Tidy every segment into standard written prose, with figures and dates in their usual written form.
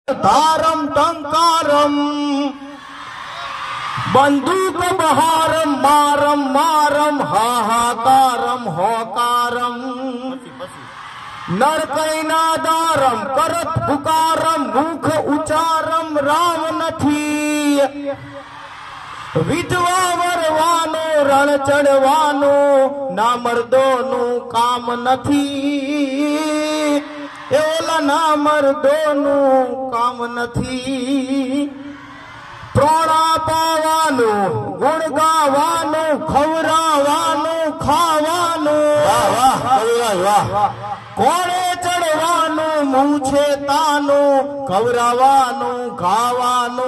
धारम टंकारम बंदूक बहारम मारम मारम हाहाकारम होकारम नरकैनादारम करत पुकारम मुख उच्चारम राम नथी विधवा वरवानो रण चढ़वानो ना मर्दोनु काम नथी एला ना मर्दोनु काम नथी प्रोणा पावानो गुण गावानो खवरावानो खावानो कोणे चढ़वानो मूछे तानो खवरावानो खावानो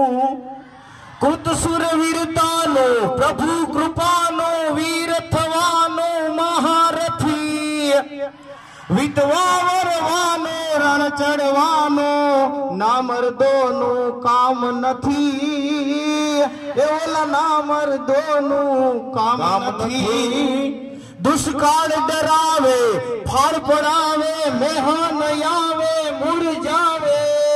कुतसुर वीरतानो प्रभु कृपानो वीर थवानो महारथी विधवा वरवानो रण चढ़वानो ना मर्दोनु काम नथी एवला ना मर्दोनु काम नथी दुष्काल डरावे फाड़ पड़ावे मेहन आवे मुरझावे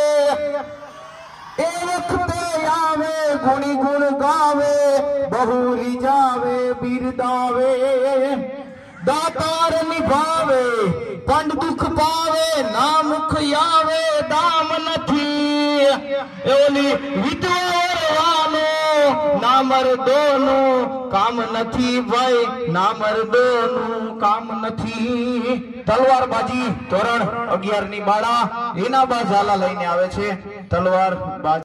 ए वखते आवे गुणी गुण गावे बहु रिजावे बिरदावे दातार निभावे पंड दुख पावे ना मुख आवे दाम नथी एली विधवानो ना मर्दोनु काम नथी भाई ना मर्दोनु काम नथी तलवार बाजी तोरण 11 ની બાળા એના બાજાલા લઈને આવે છે તલવાર બાજી